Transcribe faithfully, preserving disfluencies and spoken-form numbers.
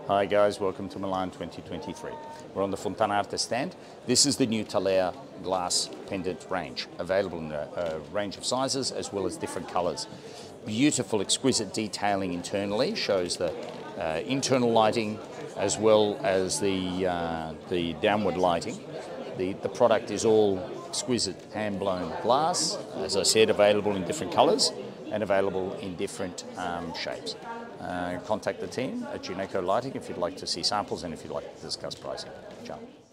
Hi guys, welcome to Milan twenty twenty-three. We're on the Fontana Arte stand. This is the new Thalea glass pendant range, available in a, a range of sizes as well as different colours. Beautiful, exquisite detailing internally, shows the uh, internal lighting as well as the, uh, the downward lighting. The, the product is all exquisite hand-blown glass, as I said, available in different colours and available in different um, shapes. Uh, contact the team at Gineco Lighting if you'd like to see samples and if you'd like to discuss pricing. Ciao.